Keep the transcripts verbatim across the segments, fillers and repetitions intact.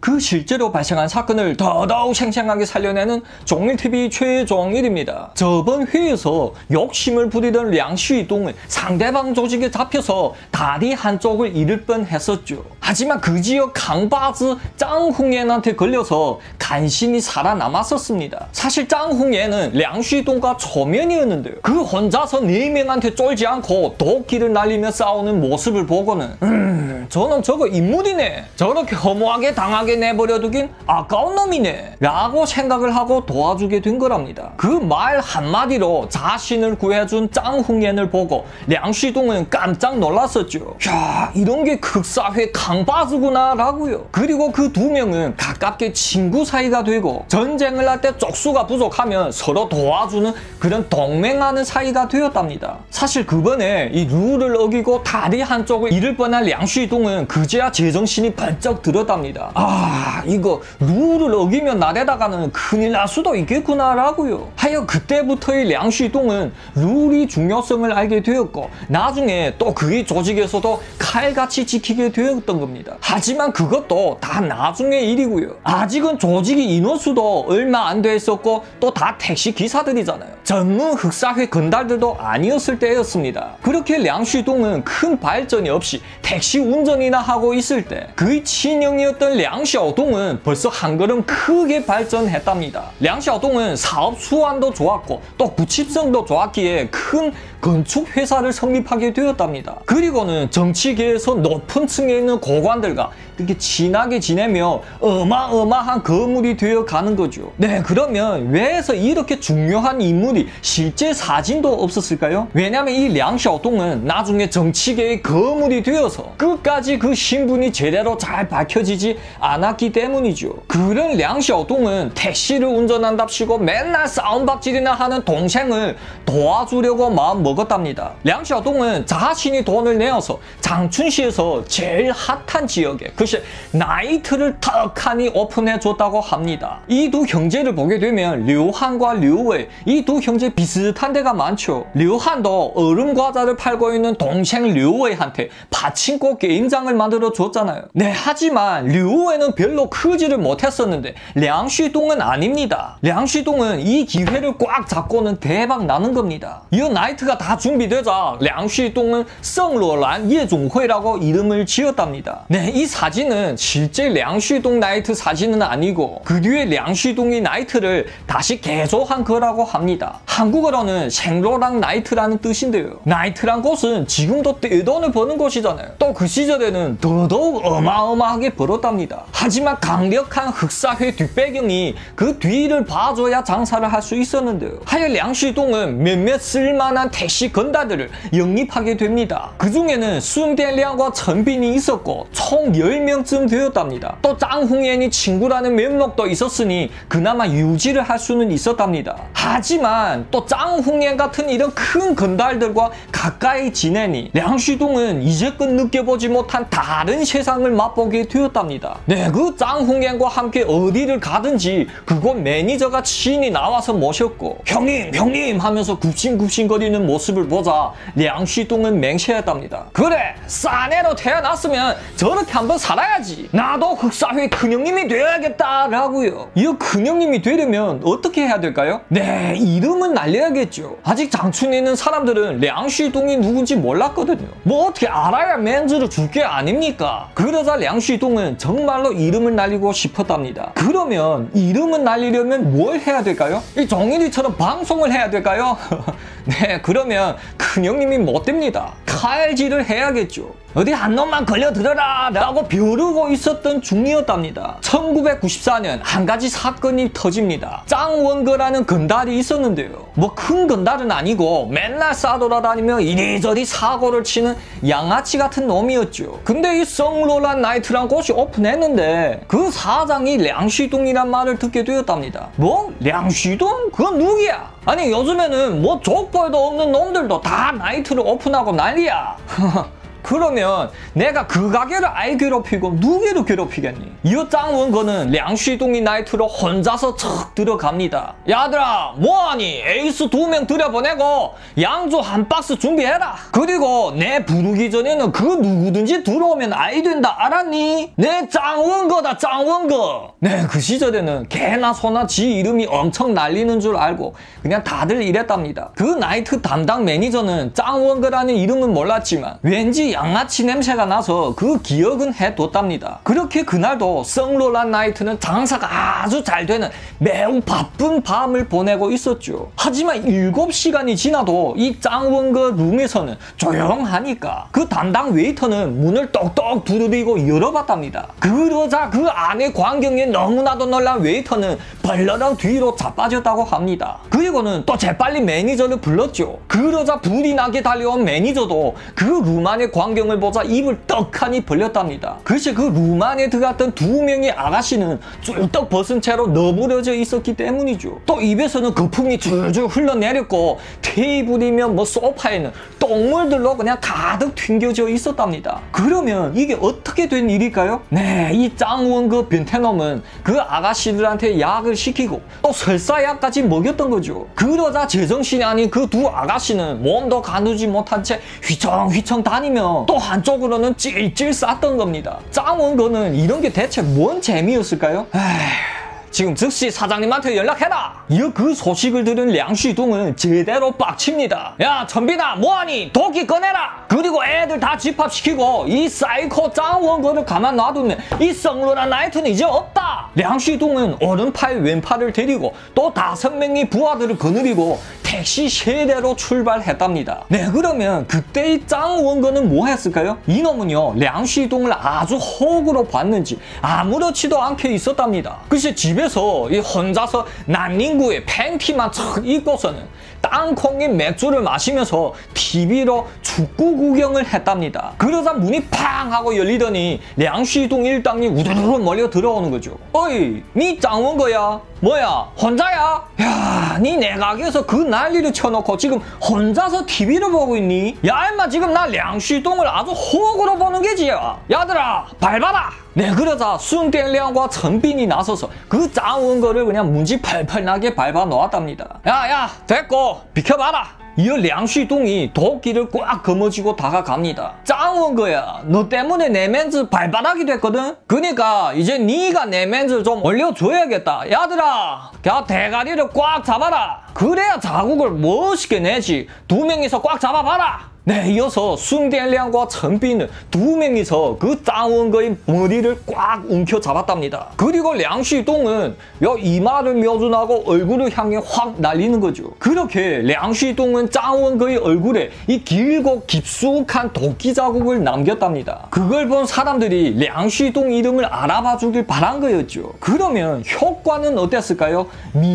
그 실제로 발생한 사건을 더더욱 생생하게 살려내는 종일티비 최종일입니다. 저번 회에서 욕심을 부리던 량쉬동은 상대방 조직에 잡혀서 다리 한쪽을 잃을 뻔했었죠. 하지만 그 지역 강바즈 짱홍옌한테 걸려서 간신히 살아남았었습니다. 사실 짱홍옌은 량쉬동과 초면이었는데요. 그 혼자서 네 명한테 쫄지 않고 도끼를 날리며 싸우는 모습을 보고는 음, 저놈 저거 인물이네. 저렇게 허무하게 당하게 내버려두긴 아까운 놈이네 라고 생각을 하고 도와주게 된 거랍니다. 그 말 한마디로 자신을 구해준 짱홍옌을 보고 량쉬동은 깜짝 놀랐었죠. 야, 이런 게 극사회 강바즈구나 라고요. 그리고 그 두 명은 가깝게 친구 사이가 되고 전쟁을 할 때 쪽수가 부족하면 서로 도와주는 그런 동맹하는 사이가 되었답니다. 사실 그번에 이 룰을 어기고 다리 한쪽을 잃을 뻔한 량쉬동은 그제야 제정신이 번쩍 들었답니다. 아, 이거 룰을 어기면 나대다가는 큰일 날 수도 있겠구나 라고요. 하여 그때부터의 량쉬동은 룰이 중요성을 알게 되었고 나중에 또 그의 조직에서도 칼같이 지키게 되었던 겁니다. 하지만 그것도 다 나중의 일이고요. 아직은 조직이 인원수도 얼마 안 돼 있었고 또 다 택시 기사들이잖아요. 전문 흑사회 건달들도 아니었을 때였습니다. 그렇게 량쉬동은 큰 발전이 없이 택시 운전이나 하고 있을 때 그의 친형이었던 량샤오동은 벌써 한 걸음 크게 발전했답니다. 량샤오동은 사업 수완도 좋았고 또 구칩성도 좋았기에 큰 건축 회사를 성립하게 되었답니다. 그리고는 정치계에서 높은 층에 있는 고관들과 이렇게 친하게 지내며 어마어마한 거물이 되어 가는 거죠. 네, 그러면 왜서 이렇게 중요한 인물이 실제 사진도 없었을까요? 왜냐면 이 량샤오동은 나중에 정치계의 거물이 되어서 끝까지 그 신분이 제대로 잘 밝혀지지 않았기 때문이죠. 그런 량샤오동은 택시를 운전한답시고 맨날 싸움박질이나 하는 동생을 도와주려고 마음 먹었답니다. 량샤오동은 자신이 돈을 내어서 장춘시에서 제일 핫한 지역에 글쎄 나이트를 턱하니 오픈해 줬다고 합니다. 이 두 형제를 보게 되면 류한과 류웨이 이 두 형제 비슷한 데가 많죠. 류한도 얼음 과자를 팔고 있는 동생 류웨이한테 파친코 게임장을 만들어 줬잖아요. 네, 하지만 류웨이는 별로 크지를 못했었는데 량쉬동은 아닙니다. 량쉬동은 이 기회를 꽉 잡고는 대박 나는 겁니다. 이 나이트가 다 준비되자 량쉬동은 성로란 예종회라고 이름을 지었답니다. 네, 이 사진은 실제 량쉬동 나이트 사진은 아니고 그 뒤에 량쉬동이 나이트를 다시 개조한 거라고 합니다. 한국어로는 생로랑 나이트라는 뜻인데요. 나이트란 곳은 지금도 떼돈을 버는 곳이잖아요. 또 그 시절에는 더더욱 어마어마하게 벌었답니다. 하지만 강력한 흑사회 뒷배경이 그 뒤를 봐줘야 장사를 할 수 있었는데요. 하여 량쉬동은 몇몇 쓸만한 택시 건달들을 영입하게 됩니다. 그 중에는 순대량과 천빈이 있었고 총 열 명쯤 되었답니다. 또 짱홍옌이 친구라는 면목도 있었으니 그나마 유지를 할 수는 있었답니다. 하지만 또 짱홍옌 같은 이런 큰 건달들과 가까이 지내니 량쉬동은 이제껏 느껴보지 못한 다른 세상을 맛보게 되었답니다. 네, 그 짱홍옌과 함께 어디를 가든지 그곳 매니저가 친히 나와서 모셨고 형님 형님 하면서 굽신굽신거리는 모습을 보자 량쉬동은 맹세했답니다. 그래, 싸네로 태어났으면 저렇게 한번 살아야지. 나도 흑사회 큰형님이 되어야겠다 라고요. 이 큰형님이 되려면 어떻게 해야 될까요? 네, 이름은 날려야겠죠. 아직 장춘에 있는 사람들은 량쉬동이 누군지 몰랐거든요. 뭐 어떻게 알아야 멘즈를 줄 게 아닙니까? 그러자 량쉬동은 정말로 이름을 날리고 싶었답니다. 그러면 이름을 날리려면 뭘 해야 될까요? 이 종일이처럼 방송을 해야 될까요? 네, 그러면 큰형님이 못 됩니다. 칼질을 해야겠죠. 어디 한 놈만 걸려들어라 라고 벼르고 있었던 중이었답니다. 천구백구십사 년 한 가지 사건이 터집니다. 짱원거라는 건달이 있었는데요. 뭐 큰 건달은 아니고 맨날 싸돌아다니며 이리저리 사고를 치는 양아치 같은 놈이었죠. 근데 이 성로란 나이트란 곳이 오픈했는데 그 사장이 량쉬동이란 말을 듣게 되었답니다. 뭐? 량쉬동? 그건 누구야? 아니 요즘에는 뭐 족벌도 없는 놈들도 다 나이트를 오픈하고 난리야. 그러면 내가 그 가게를 아이 괴롭히고 누구를 괴롭히겠니? 이 짱원거는 량쉬동이 나이트로 혼자서 척 들어갑니다. 야들아 뭐하니? 에이스 두 명 들여보내고 양주 한 박스 준비해라. 그리고 내 부르기 전에는 그 누구든지 들어오면 아이 된다 알았니? 내 짱원거다 짱원거. 네, 그 시절에는 개나 소나 지 이름이 엄청 날리는 줄 알고 그냥 다들 이랬답니다. 그 나이트 담당 매니저는 짱원거라는 이름은 몰랐지만 왠지 양아치 냄새가 나서 그 기억은 해뒀답니다. 그렇게 그날도 성로란 나이트는 장사가 아주 잘 되는 매우 바쁜 밤을 보내고 있었죠. 하지만 일곱 시간이 지나도 이 짱원거 룸에서는 조용하니까 그 담당 웨이터는 문을 똑똑 두드리고 열어봤답니다. 그러자 그 안의 광경에 너무나도 놀란 웨이터는 벌러덩 뒤로 자빠졌다고 합니다. 그리고는 또 재빨리 매니저를 불렀죠. 그러자 불이 나게 달려온 매니저도 그 룸 안의 광경을 보자 입을 떡하니 벌렸답니다. 글쎄 그 룸 안에 들어갔던 두 명의 아가씨는 쫄떡 벗은 채로 너부러져 있었기 때문이죠. 또 입에서는 거품이 줄줄 흘러내렸고 테이블이며 뭐 소파에는 똥물들로 그냥 가득 튕겨져 있었답니다. 그러면 이게 어떻게 된 일일까요? 네, 이 짱원거 변태놈은 그 아가씨들한테 약을 시키고 또 설사약까지 먹였던 거죠. 그러자 제정신이 아닌 그 두 아가씨는 몸도 가누지 못한 채 휘청휘청 다니며 또 한쪽으로는 찔찔 쌌던 겁니다. 짱원거는 이런 게 대체 뭔 재미였을까요? 에휴... 지금 즉시 사장님한테 연락해라. 이어 그 소식을 들은 량쉬동은 제대로 빡칩니다. 야 천빈아 뭐하니? 도끼 꺼내라. 그리고 애들 다 집합시키고 이 사이코 짱원거를 가만 놔두면 이 성로란 나이트는 이제 없다. 량쉬동은 오른팔 왼팔을 데리고 또 다섯 명의 부하들을 거느리고 택시 세대로 출발했답니다. 네, 그러면 그때 이 짱원거는 뭐 했을까요? 이놈은요 량쉬동을 아주 호구로 봤는지 아무렇지도 않게 있었답니다. 글쎄 집에 그래서 이 혼자서 난닝구의 팬티만 척 입고서는 땅콩에 맥주를 마시면서 티비로 축구 구경을 했답니다. 그러자 문이 팡 하고 열리더니 량쉬동 일당이 우르르 몰려 들어오는 거죠. 어이, 니 짱원거야? 뭐야? 혼자야? 야, 니 내 가게에서 그 난리를 쳐놓고 지금 혼자서 티비를 보고 있니? 야, 임마 지금 나 량쉬동을 아주 호구로 보는 게지. 야들아, 밟아라! 네, 그러자 순땡량과陈斌이 나서서 그 짱원거를 그냥 문지 펄펄 나게 밟아 놓았답니다. 야야, 됐고 비켜봐라. 이어 량쉬동이 도끼를 꽉 거머쥐고 다가갑니다. 짱원거야, 너 때문에 내 멘즈 발바닥이 됐거든? 그니까 이제 네가 내 멘즈 좀 올려줘야겠다. 야들아, 야 대가리를 꽉 잡아라. 그래야 자국을 멋있게 내지. 두 명이서 꽉 잡아봐라. 네, 이어서 순땡량과陈斌은 두 명이서 그 짱원거의 머리를 꽉 움켜잡았답니다. 그리고 량쉬동은 요 이마를 묘준하고 얼굴을 향해 확 날리는 거죠. 그렇게 량쉬동은 짱원거의 얼굴에 이 길고 깊숙한 도끼 자국을 남겼답니다. 그걸 본 사람들이 량쉬동 이름을 알아봐 주길 바란 거였죠. 그러면 효과는 어땠을까요?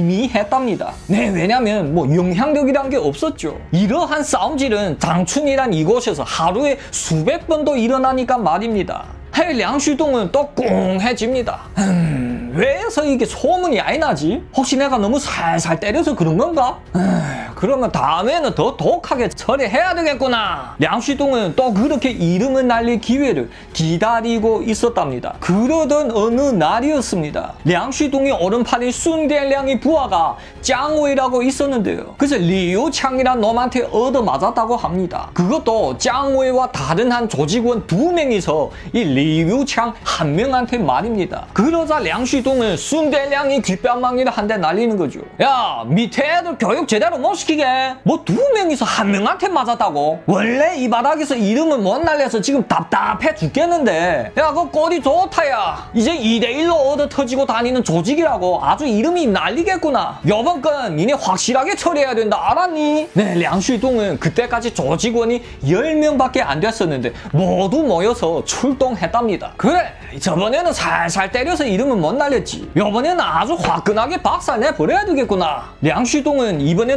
미미했답니다. 네, 왜냐면 뭐 영향력이란 게 없었죠. 이러한 싸움질은 장춘 이란 이곳에서 하루에 수백 번도 일어나니까 말입니다. 헤이, 량쉬동은 또 꿍해집니다. 음, 왜서 이게 소문이 아이 나지? 혹시 내가 너무 살살 때려서 그런 건가? 음, 그러면 다음에는 더 독하게 처리해야 되겠구나. 량쉬동은 또 그렇게 이름을 날릴 기회를 기다리고 있었답니다. 그러던 어느 날이었습니다. 량쉬동의 오른팔인 순땡량의 부하가 짱웨이라고 있었는데요. 그래서 리우창이란 놈한테 얻어맞았다고 합니다. 그것도 짱웨이와 다른 한 조직원 두 명이서 이 리우창 한 명한테 말입니다. 그러자 량쉬동은 순땡량이 귓방망이를 한 대 날리는 거죠. 야, 밑에 애들 교육 제대로 못 시키게. 뭐 두 명이서 한 명한테 맞았다고? 원래 이 바닥에서 이름을 못 날려서 지금 답답해 죽겠는데. 야, 그 꼴이 좋다 야. 이제 이 대 일로 얻어 터지고 다니는 조직이라고 아주 이름이 날리겠구나. 요번 건 니네 확실하게 처리해야 된다 알았니? 네, 량쉬동은 그때까지 조직원이 열 명밖에 안 됐었는데 모두 모여서 출동했답니다. 그래, 저번에는 살살 때려서 이름은 못 날렸지. 요번에는 아주 화끈하게 박살내 버려야 되겠구나. 량쉬동은 이번엔 도끼를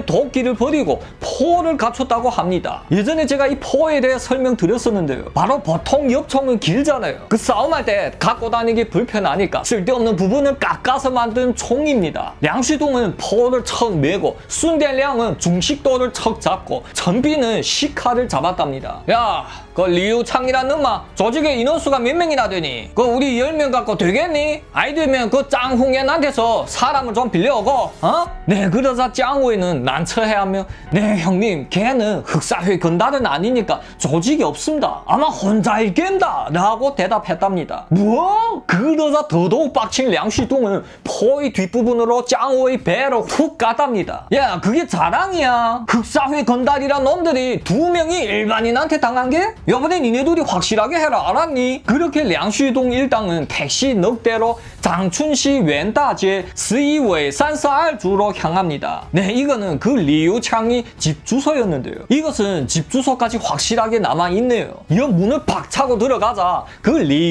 시비를 벌이고 포를 갖췄다고 합니다. 예전에 제가 이 포에 대해 설명드렸었는데요. 바로 보통 엽총은 길잖아요. 그 싸움할 때 갖고 다니기 불편하니까 쓸데없는 부분을 깎아서 만든 총입니다. 량쉬동은 포를 척 메고 순대량은 중식도를 척 잡고 전비는 시카를 잡았답니다. 야, 그 리우창이라는 마 조직의 인원수가 몇 명이나 되니? 그 우리 열 명 갖고 되겠니? 아이 되면 그 짱홍엔한테서 사람을 좀 빌려오고, 어? 네, 그러자 짱호에는 난처해하며, 네 형님, 걔는 흑사회 건달은 아니니까 조직이 없습니다. 아마 혼자일 겐다 라고 대답했답니다. 뭐? 그러자 더더욱 빡친 량쉬동은 포의 뒷부분으로 짱호의 배로 훅 갔답니다. 야, 그게 자랑이야. 흑사회 건달이란 놈들이 두 명이 일반인한테 당한 게? 여보네 니네 둘이 확실하게 해라, 알았니? 그렇게 량쉬동 일당은 택시 넉대로 장춘시 웬다제 스이웨이 산사알 주로 향합니다. 네, 이거는 그 리우창이 집 주소였는데요. 이것은 집 주소까지 확실하게 남아있네요. 이 문을 팍 차고 들어가자 그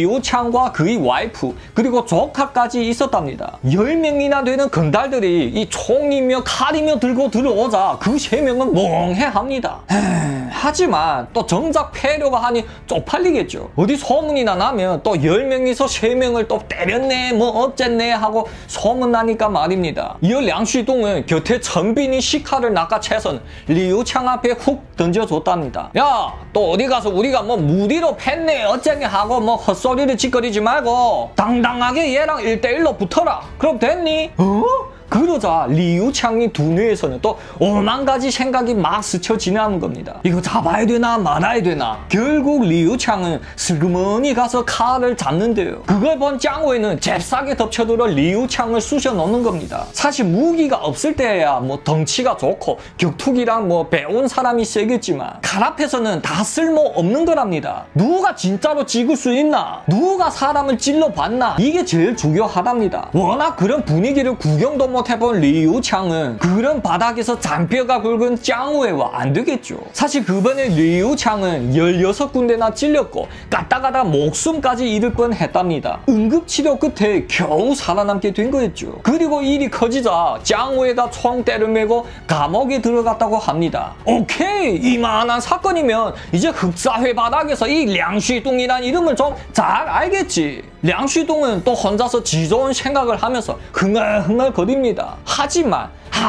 리우창과 그의 와이프 그리고 조카까지 있었답니다. 열 명이나 되는 건달들이 이 총이며 칼이며 들고 들어오자 그 세 명은 멍해합니다. 에이, 하지만 또 정작 패려고 하니 쪽팔리겠죠. 어디 소문이나 나면 또 열 명에서 세 명을 또 때렸네 뭐 어쨌네 하고 소문나니까 말입니다. 이어 량쉬동은 곁에 전빈이 시카를 낚아채서는 리우창 앞에 훅 던져줬답니다. 야, 또 어디 가서 우리가 뭐 무리로 팼네 어쨌네 하고 뭐 헛소리를 짓거리지 말고 당당하게 얘랑 일 대 일로 붙어라. 그럼 됐니? 어? 그러자 리우창이 두뇌에서는 또 오만 가지 생각이 막 스쳐 지나는 겁니다. 이거 잡아야 되나 말아야 되나. 결국 리우창은 슬그머니 가서 칼을 잡는데요. 그걸 본 짱호에는 잽싸게 덮쳐들어 리우창을 쑤셔 넣는 겁니다. 사실 무기가 없을 때야 뭐 덩치가 좋고 격투기랑 뭐 배운 사람이 세겠지만 칼 앞에서는 다 쓸모 없는 거랍니다. 누가 진짜로 찍을 수 있나? 누가 사람을 찔러봤나? 이게 제일 중요하답니다. 워낙 그런 분위기를 구경도 못 해본 리우창은 그런 바닥에서 잔뼈가 굵은 짱우에와 안 되겠죠. 사실 그번에 리우창은 열여섯 군데나 찔렸고 까딱하다 목숨까지 잃을 뻔했답니다. 응급치료 끝에 겨우 살아남게 된 거였죠. 그리고 일이 커지자 짱우에가 총대를 메고 감옥에 들어갔다고 합니다. 오케이, 이만한 사건이면 이제 흑사회 바닥에서 이 량쉬동이란 이름을 좀 잘 알겠지. 량쉬동은 또 혼자서 지 좋은 생각을 하면서 흥얼흥얼 거립니다. 하지만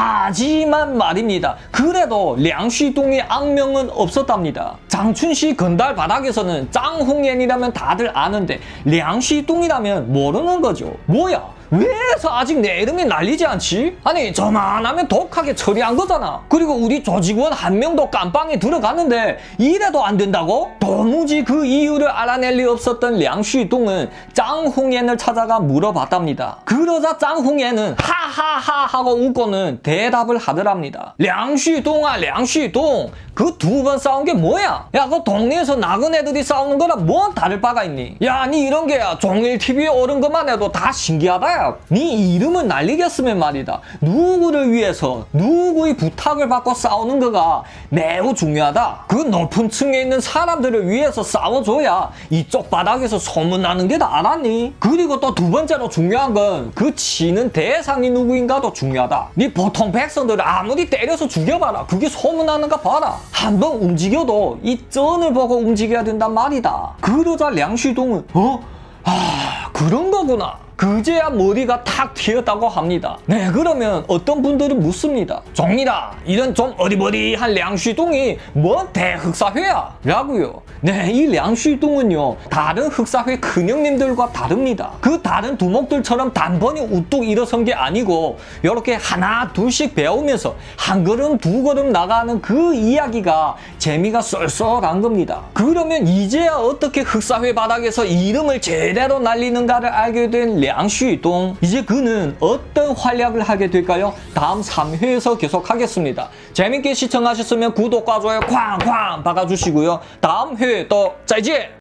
하지만 말입니다. 그래도 량쉬동의 악명은 없었답니다. 장춘시 건달 바닥에서는 짱홍엔이라면 다들 아는데 량쉬동이라면 모르는 거죠. 뭐야? 왜서 아직 내 이름이 날리지 않지? 아니, 저만하면 독하게 처리한 거잖아. 그리고 우리 조직원 한 명도 깜빵에 들어갔는데 이래도 안 된다고? 도무지 그 이유를 알아낼 리 없었던 량쉬동은 짱홍엔을 찾아가 물어봤답니다. 그러자 짱홍엔은 하하하 하고 웃고는 대답을 하더랍니다. 량쉬동아 량쉬동, 그 두 번 싸운 게 뭐야? 야, 그 동네에서 나은 애들이 싸우는 거랑 뭔 다를 바가 있니? 야, 니 이런 게야 종일 티비에 오른 것만 해도 다 신기하다. 네 이름을 날리겠으면 말이다. 누구를 위해서 누구의 부탁을 받고 싸우는 거가 매우 중요하다. 그 높은 층에 있는 사람들을 위해서 싸워줘야 이쪽 바닥에서 소문나는 게 다 알았니? 그리고 또 두 번째로 중요한 건 그 치는 대상이 누구인가도 중요하다. 네 보통 백성들을 아무리 때려서 죽여봐라. 그게 소문나는가 봐라. 한번 움직여도 이 쩐을 보고 움직여야 된단 말이다. 그러자 량쉬동은 어? 아, 그런 거구나. 그제야 머리가 탁 튀었다고 합니다. 네, 그러면 어떤 분들은 묻습니다. 종이라, 이런 좀 어리버리한 량쉬동이 뭔 대흑사회야? 라고요. 네, 이 량쉬동은요 다른 흑사회 큰형님들과 다릅니다. 그 다른 두목들처럼 단번에 우뚝 일어선 게 아니고 이렇게 하나 둘씩 배우면서 한 걸음 두 걸음 나가는 그 이야기가 재미가 쏠쏠한 겁니다. 그러면 이제야 어떻게 흑사회 바닥에서 이름을 제대로 날리는가를 알게 된 량쉬동, 이제 그는 어떤 활약을 하게 될까요? 다음 삼 회에서 계속하겠습니다. 재밌게 시청하셨으면 구독과 좋아요 쾅쾅 박아주시고요. 다음 회에 또 짜이지!